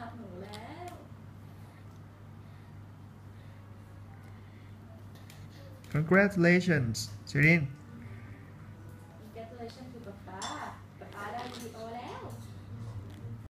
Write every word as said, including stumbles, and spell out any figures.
ทับหนูแล้ว congratulations ชิริน congratulations คือป๊าป๊าป๊าป๊าได้วีดีโอ